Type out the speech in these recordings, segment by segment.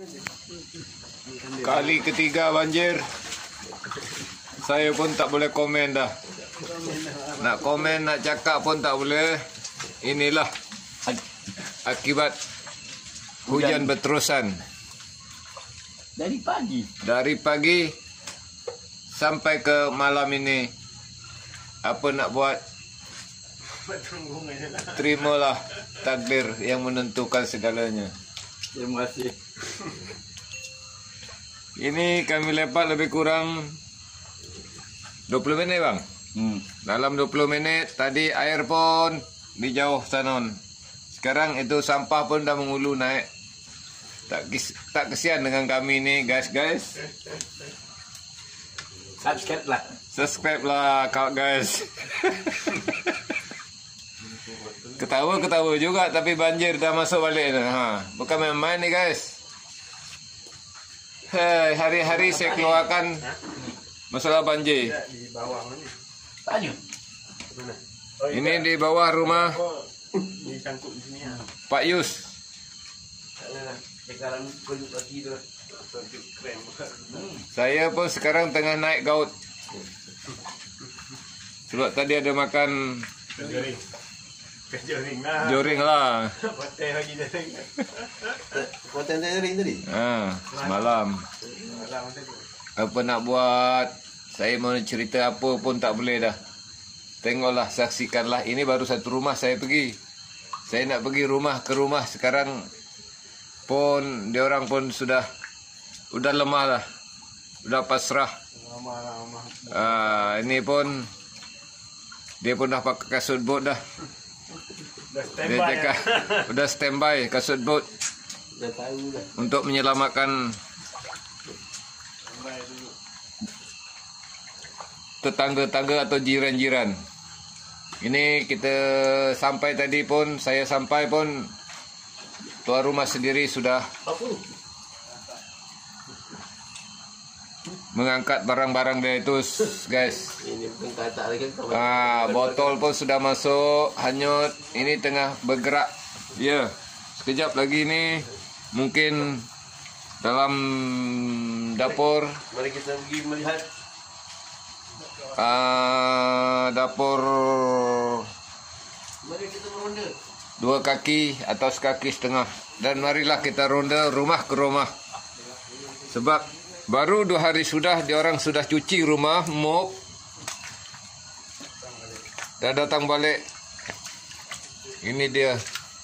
Kali ketiga banjir. Saya pun tak boleh komen dah. Nak komen, nak cakap pun tak boleh. Inilah akibat hujan berterusan. Dari pagi sampai ke malam ini. Apa nak buat? Terimalah takdir yang menentukan segalanya. Terima kasih. Ini kami lepak lebih kurang 20 minit bang. Dalam 20 menit tadi air pun di jauh sanon. Sekarang itu sampah pun dah mengulu naik. Tak kesian dengan kami ni guys. Subscribe lah kau guys. Ketawa juga tapi banjir dah masuk balik. Bukan main-main ni guys. Hari-hari saya keluarkan masalah banjir. Ini di bawah rumah Pak Yus. Saya pun sekarang tengah naik gaut. Sebab tadi ada makan joring lah. Semalam. Apa nak buat? Saya mau cerita apa pun tak boleh dah. Tengoklah, saksikanlah. Ini baru satu rumah saya pergi. Saya nak pergi rumah ke rumah. Sekarang pun diorang pun sudah lemah lah. Sudah pasrah. Ini pun dia pun dah pakai kasut bot dah. Dia cakap sudah standby kasut bot untuk menyelamatkan tetangga-tangga atau jiran-jiran. Ini kita sampai tadi pun, saya sampai pun tuan rumah sendiri sudah mengangkat barang-barang dia itu guys. Botol pun sudah masuk, hanyut. Ini tengah bergerak. Ya, sekejap lagi ni mungkin dalam dapur. Mari kita pergi melihat dapur. Mari kita meronda. 2 kaki atau sekaki setengah. Dan marilah kita ronda rumah ke rumah. Sebab baru 2 hari sudah diorang sudah cuci rumah, mop. Dah datang balik. Ini dia.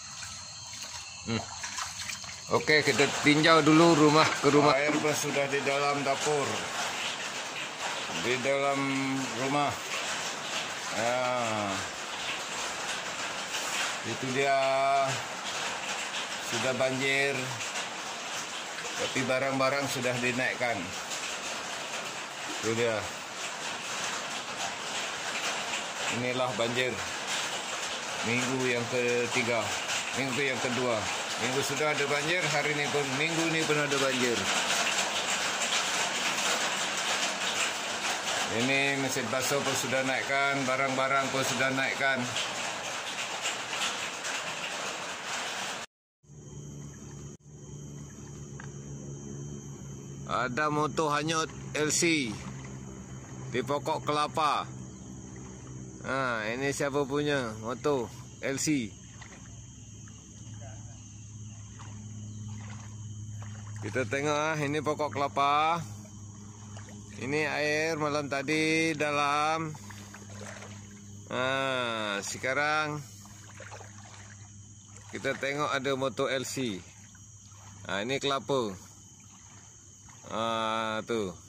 Okey, kita tinjau dulu rumah ke rumah. Air pun sudah di dalam dapur. Di dalam rumah. Itu dia. Sudah banjir. Tapi barang-barang sudah dinaikkan. Itu dia. Inilah banjir. Minggu yang ketiga. Minggu yang kedua. Minggu sudah ada banjir. Hari ini pun, minggu ini pun ada banjir. Ini mesin basuh pun sudah naikkan. Barang-barang pun sudah naikkan. Ada motor hanyut LC di pokok kelapa. Ini siapa punya motor LC? Kita tengok ini pokok kelapa. Ini air malam tadi dalam. Sekarang kita tengok ada motor LC. Ini kelapa. Tuh.